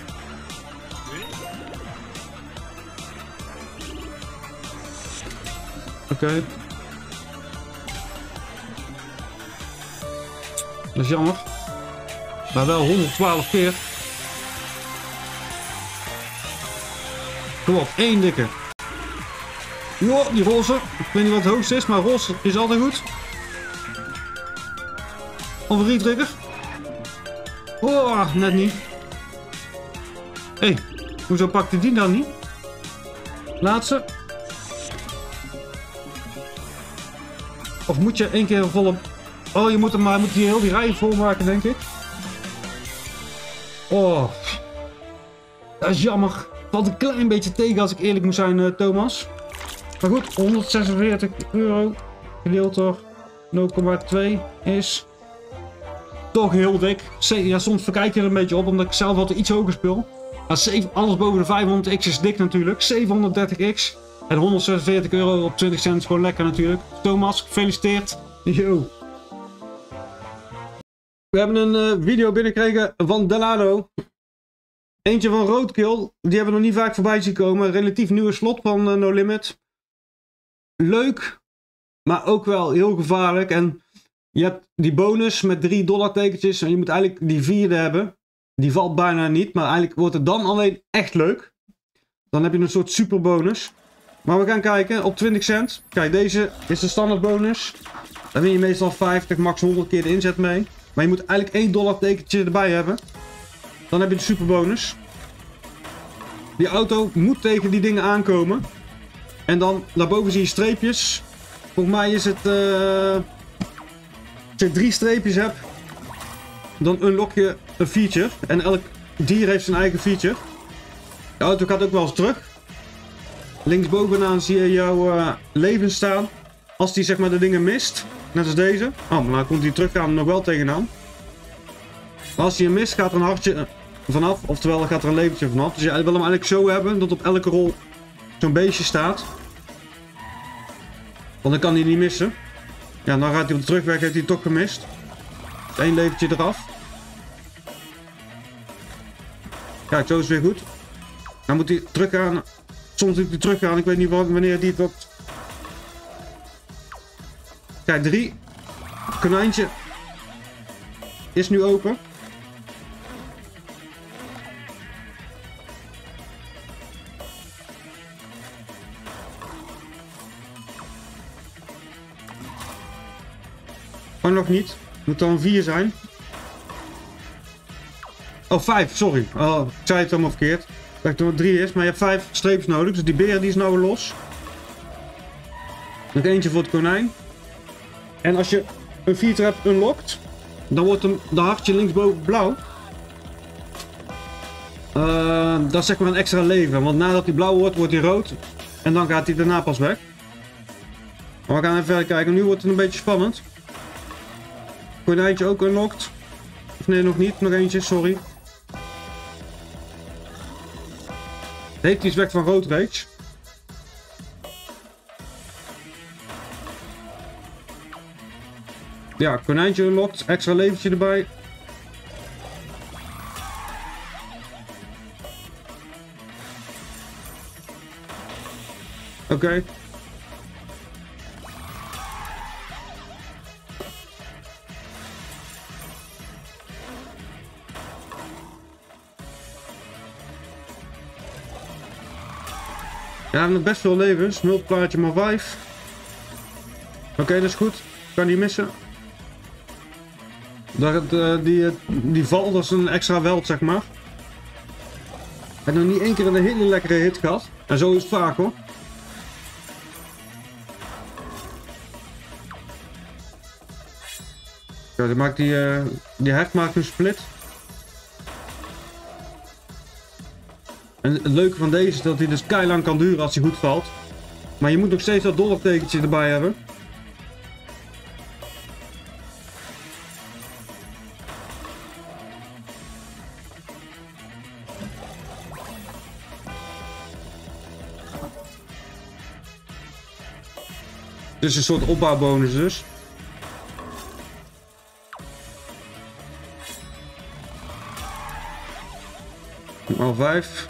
Oké. Dat is jammer. Maar wel 112 keer. Kom op, 1 dikke. Jo, die roze. Ik weet niet wat het hoogste is, maar roze is altijd goed. Of een retrigger. Oh, net niet. Hé, hey, hoezo pakte die dan niet? Laatste. Of moet je één keer een volle... Oh, je moet hem maar die heel die rij vol maken, denk ik. Oh. Dat is jammer. Valt een klein beetje tegen als ik eerlijk moet zijn, Thomas. Maar goed, 146 euro gedeeld door 0,2 is toch heel dik. Ja, soms verkijk je er een beetje op, omdat ik zelf altijd iets hoger speel. Maar alles boven de 500x is dik natuurlijk. 730x. En 146 euro op 20 cent is gewoon lekker natuurlijk. Thomas, gefeliciteerd. Yo. We hebben een video binnengekregen van Delano. Eentje van Roadkill. Die hebben we nog niet vaak voorbij zien komen. Relatief nieuwe slot van No Limit. Leuk. Maar ook wel heel gevaarlijk. En je hebt die bonus met 3 dollar tekentjes. En je moet eigenlijk die vierde hebben. Die valt bijna niet. Maar eigenlijk wordt het dan alleen echt leuk. Dan heb je een soort super bonus. Maar we gaan kijken op 20 cent. Kijk, deze is de standaard bonus. Daar win je meestal 50, max 100 keer de inzet mee. Maar je moet eigenlijk 1 dollar tekentje erbij hebben. Dan heb je de super bonus. Die auto moet tegen die dingen aankomen. En dan daarboven zie je streepjes. Volgens mij is het... als je 3 streepjes hebt, dan unlock je een feature. En elk dier heeft zijn eigen feature. De auto gaat ook wel eens terug. Linksbovenaan zie je jouw leven staan. Als die zeg maar de dingen mist. Net als deze. Oh, maar dan komt hij teruggaan nog wel tegenaan. Maar als hij hem mist, gaat er een hartje vanaf. Oftewel, dan gaat er een leventje vanaf. Dus je wil hem eigenlijk zo hebben dat op elke rol zo'n beestje staat. Want dan kan hij niet missen. Ja, dan gaat hij op de terugweg, heeft hij toch gemist. Eén leventje eraf. Kijk, zo is het weer goed. Dan moet hij teruggaan. Soms moet hij teruggaan. Ik weet niet wanneer die het loopt. Kijk, 3. Konijntje is nu open. Oh, nog niet. Moet dan 4 zijn. Oh, 5, sorry. Oh, ik zei het helemaal verkeerd. Ik dacht dat het 3 is, maar je hebt 5 streepjes nodig. Dus die beer die is nou los. Nog eentje voor het konijn. En als je een 4 hebt unlocked, dan wordt de hartje linksboven blauw. Dat is zeg maar een extra leven. Want nadat hij blauw wordt, wordt hij rood. En dan gaat hij daarna pas weg. Maar we gaan even verder kijken. Nu wordt het een beetje spannend. Konijntje ook unlocked. Of nee, nog niet. Nog eentje, sorry. Heeft iets weg van rood reeds. Ja, konijntje unlocked. Extra leventje erbij. Oké. Ja, we hebben nog best veel levens. Multiplaatje maar 5. Oké, dat is goed. Kan die missen. Die val, dat is een extra weld, zeg maar. Ik heb nog niet één keer een hele lekkere hit gehad. En zo is het vaak, hoor. Ja, die maakt die hert maakt een split. En het leuke van deze is dat hij dus keilang kan duren als hij goed valt. Maar je moet nog steeds dat dollartekentje erbij hebben. Dus een soort opbouwbonus dus. Al 5.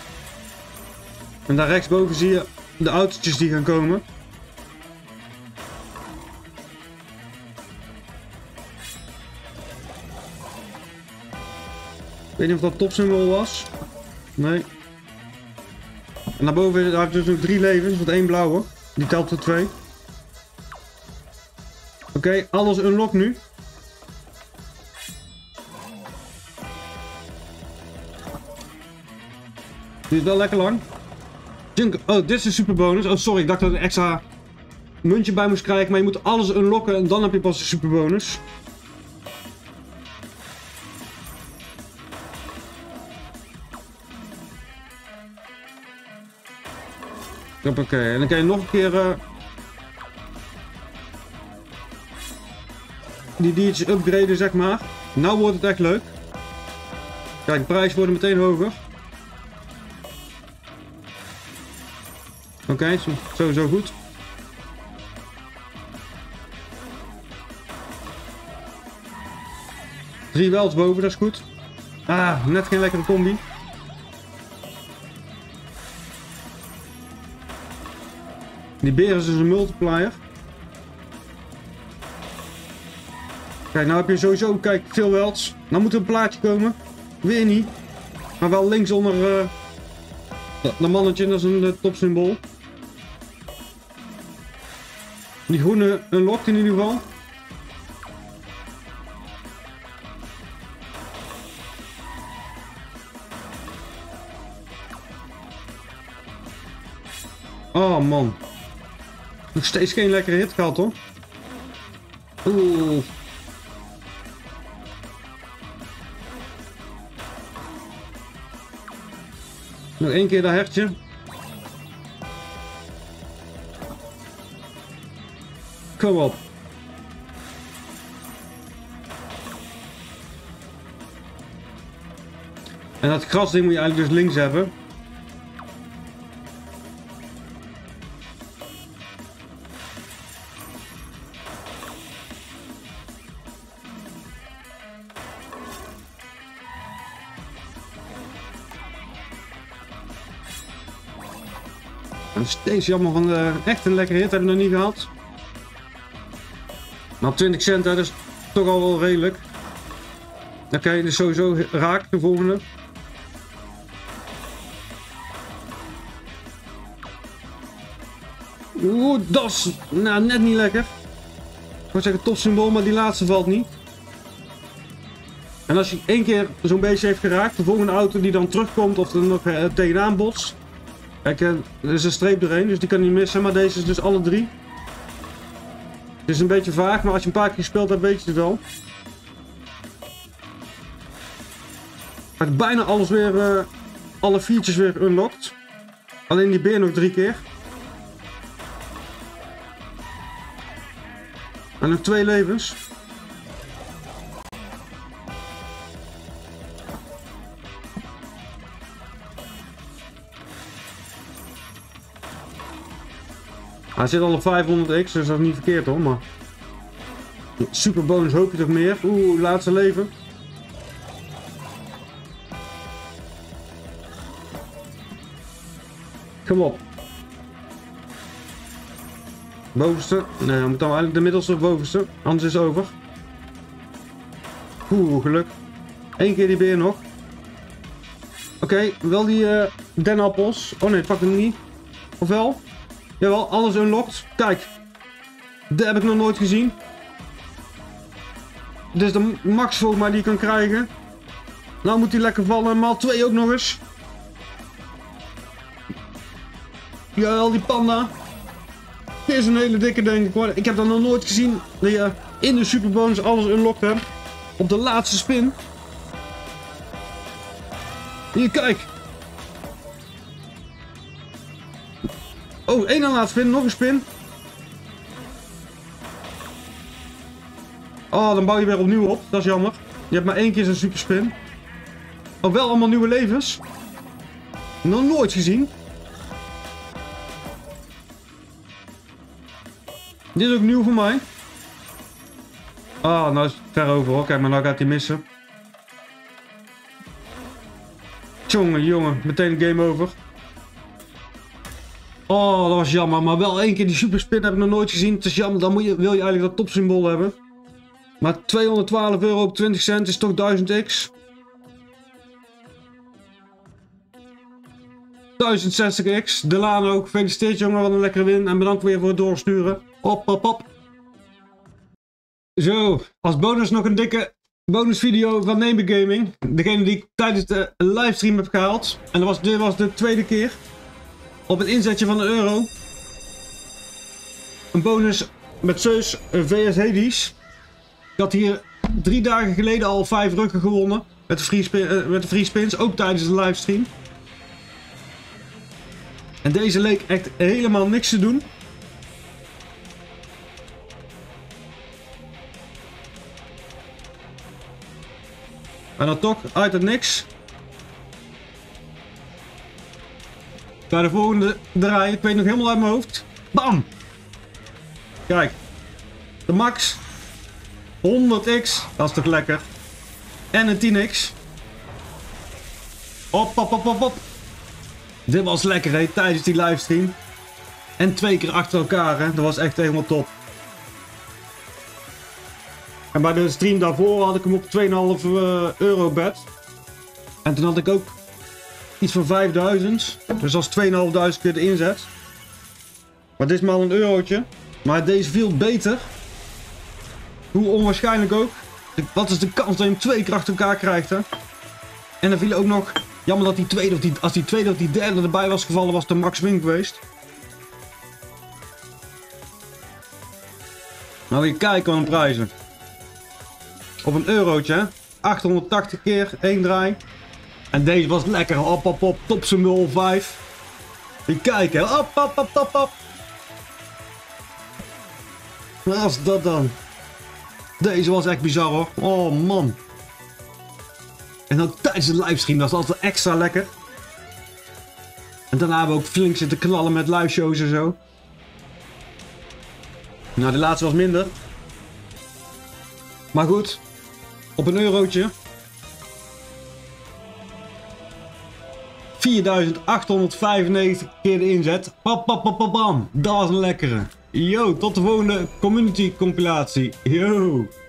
En daar rechtsboven zie je de autootjes die gaan komen. Ik weet niet of dat topsymbool was. Nee. En daarboven heb je dus nog 3 levens, met 1 blauwe. Die telt er 2. Oké, alles unlock nu. Die is wel lekker lang. Oh, dit is een superbonus. Oh, sorry, ik dacht dat ik een extra muntje bij moest krijgen. Maar je moet alles unlocken en dan heb je pas een superbonus. Oké, en dan kan je nog een keer die diertjes upgraden, zeg maar. Nou wordt het echt leuk. Kijk, de prijzen worden meteen hoger. Oké, sowieso goed. Drie welds boven, dat is goed. Ah, net geen lekkere combi. Die beer is dus een multiplier. Kijk, nou heb je sowieso, kijk, veel welds. Nou moet er een plaatje komen. Weer niet. Maar wel links onder dat mannetje, dat is een topsymbool. Die groene unlocked in ieder geval. Oh man. Nog steeds geen lekkere hit gehad hoor. Oeh. Nog één keer dat hertje. Kom op. En dat grasding moet je eigenlijk dus links hebben. Steeds jammer van de echt een lekkere hit hebben we nog niet gehad. Maar op 20 cent, dat is toch al wel redelijk. Oké, dus sowieso raak de volgende. Oeh, dat is nou, net niet lekker. Ik wou zeggen topsymbool, maar die laatste valt niet. En als je één keer zo'n beetje heeft geraakt, de volgende auto die dan terugkomt of er nog tegenaan botst. Kijk, er is een streep doorheen, dus die kan niet missen, maar deze is dus alle drie. Het is een beetje vaag, maar als je een paar keer gespeeld hebt, weet je het wel. Bijna alles weer, alle features weer unlocked. Alleen die beer nog 3 keer. En nog 2 levens. Hij zit al op 500x, dus dat is niet verkeerd hoor, maar... Super bonus hoop je toch meer. Oeh, laatste leven. Kom op. Bovenste. Nee, dan moet dan eigenlijk de middelste of bovenste. Anders is het over. Oeh, geluk. 1 keer die beer nog. Oké, wel die denappels. Oh nee, pak hem niet. Of wel? Jawel, alles unlocked. Kijk. Dat heb ik nog nooit gezien. Dit is de max volgens mij die je kan krijgen. Nou moet hij lekker vallen. Maal 2 ook nog eens. Jawel, die panda. Dit is een hele dikke denk ik hoor. Ik heb dat nog nooit gezien. Dat je in de superbonus alles unlocked hebt. Op de laatste spin. Hier, kijk. Oh, 1 aan laatste spin. Nog een spin. Oh, dan bouw je weer opnieuw op. Dat is jammer. Je hebt maar 1 keer zo'n super spin. Oh, wel allemaal nieuwe levens. Nog nooit gezien. Dit is ook nieuw voor mij. Ah, nou is het ver over hoor. Kijk maar, nou gaat hij missen. Tjonge, jongen. Meteen game over. Oh, dat was jammer. Maar wel 1 keer die super spin heb ik nog nooit gezien. Het is jammer. Dan wil je eigenlijk dat topsymbool hebben. Maar 212 euro op 20 cent is toch 1000x. 1060x. Delano, gefeliciteerd jongen, wat een lekkere win. En bedankt weer voor het doorsturen. Hop, hop, hop. Zo, als bonus nog een dikke bonusvideo van Neme Gaming. Degene die ik tijdens de livestream heb gehaald. En dit was de tweede keer. Op het inzetje van €1. Een bonus met Zeus vs Hades. Ik had hier 3 dagen geleden al 5 ruggen gewonnen. Met de free spins, ook tijdens de livestream. En deze leek echt helemaal niks te doen. En dan toch uit het niks. Bij de volgende draai, ik weet nog helemaal uit mijn hoofd. Bam! Kijk. De max. 100x. Dat is toch lekker. En een 10x. Hop, hop, hop, hop, hop. Dit was lekker hè, tijdens die livestream. En 2 keer achter elkaar hè. Dat was echt helemaal top. En bij de stream daarvoor had ik hem op 2,5 euro bet. En toen had ik ook iets van 5000. Dus dat is 2500 keer de inzet. Maar dit is maar een eurotje. Maar deze viel beter. Hoe onwaarschijnlijk ook. Wat is de kans dat je hem 2 keer achter elkaar krijgt hè. En dan viel ook nog. Jammer dat die tweede als die tweede of die derde erbij was gevallen, was de max win geweest. Nou weer kijken aan de prijzen. Op een eurotje hè. 880 keer 1 draai. En deze was lekker. Hop hop hop. Top symbool 5. Weer kijken. Hop hop hop hop hop. Wat was dat dan? Deze was echt bizar hoor. Oh man. En dan tijdens de livestream, dat is altijd extra lekker. En daarna hebben we ook flink zitten knallen met live shows en zo. Nou, de laatste was minder. Maar goed. Op een eurotje. 4895 keer de inzet. Bam. Dat was een lekkere. Yo, tot de volgende community compilatie. Yo.